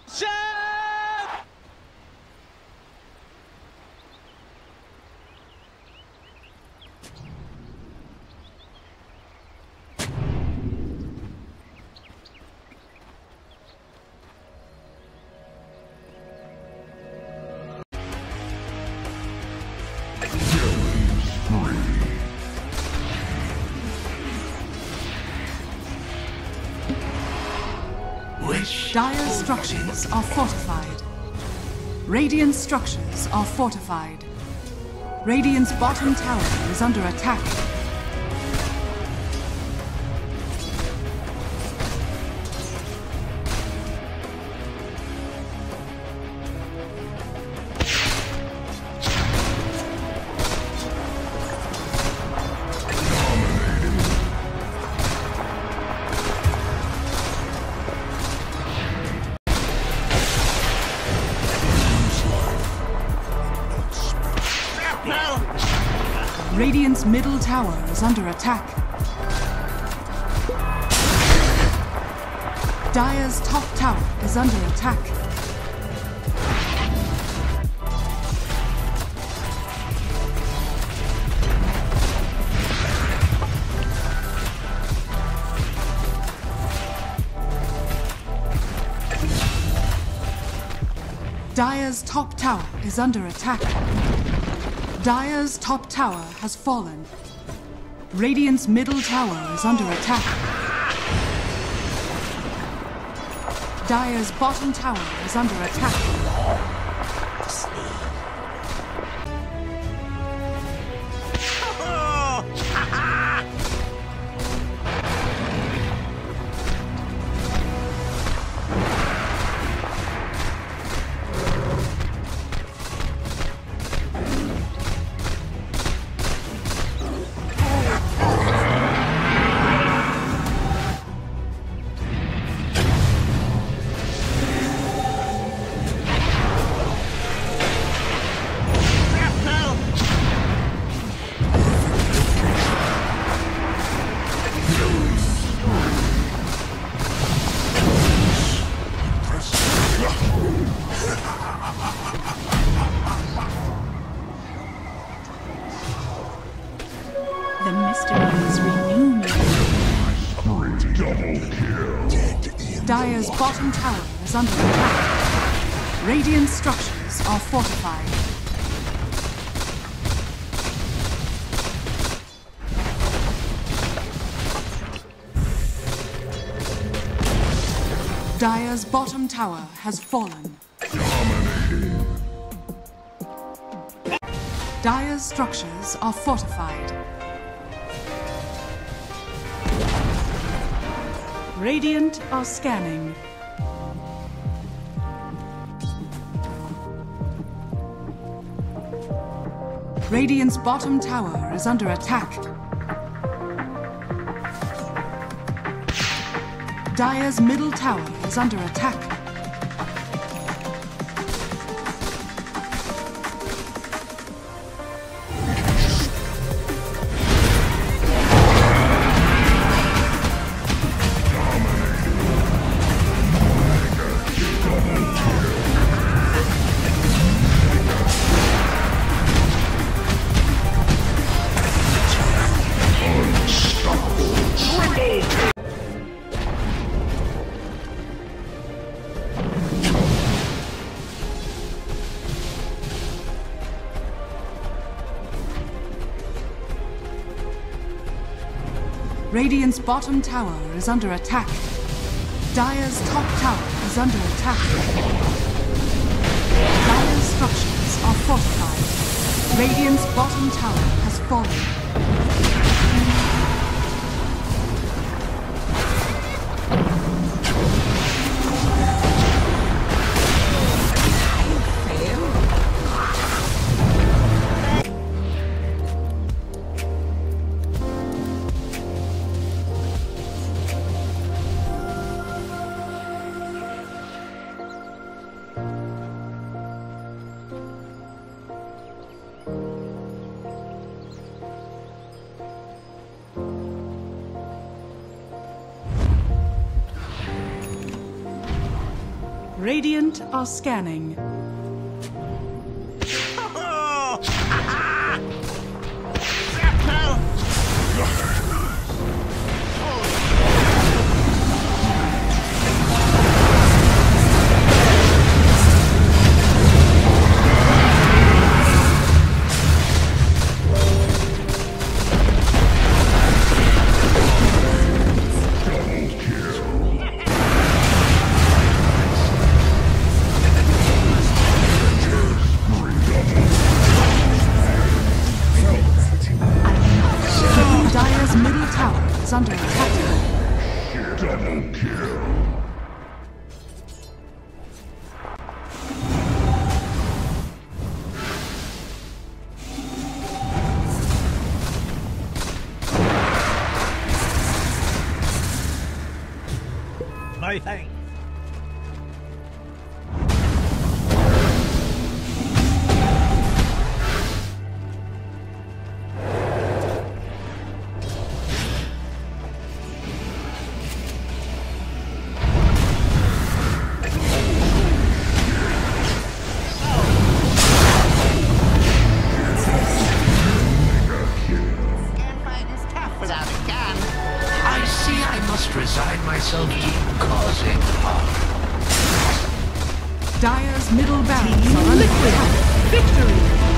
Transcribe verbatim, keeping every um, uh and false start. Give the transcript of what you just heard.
Dire structures are fortified. Radiant structures are fortified. Radiant's bottom tower is under attack. Radiant's middle tower is under attack. Dire's top tower is under attack. Dire's top tower is under attack. Dire's top tower has fallen. Radiant's middle tower is under attack. Dire's bottom tower is under attack. The mysteries renew me. Double kill. Dire's bottom tower is under attack. Radiant structures are fortified. Dire's bottom tower has fallen. Dominating. Dire's structures are fortified. Radiant are scanning. Radiant's bottom tower is under attack. Dire's middle tower is under attack. Radiant's bottom tower is under attack. Dire's top tower is under attack. Dire's structures are fortified. Radiant's bottom tower has fallen. Radiant are scanning. Dire's middle tower is under attack. Double kill. My thanks. Without a gun. I see I must resign myself to causing harm. Dire's middle barracks are under attack. Victory!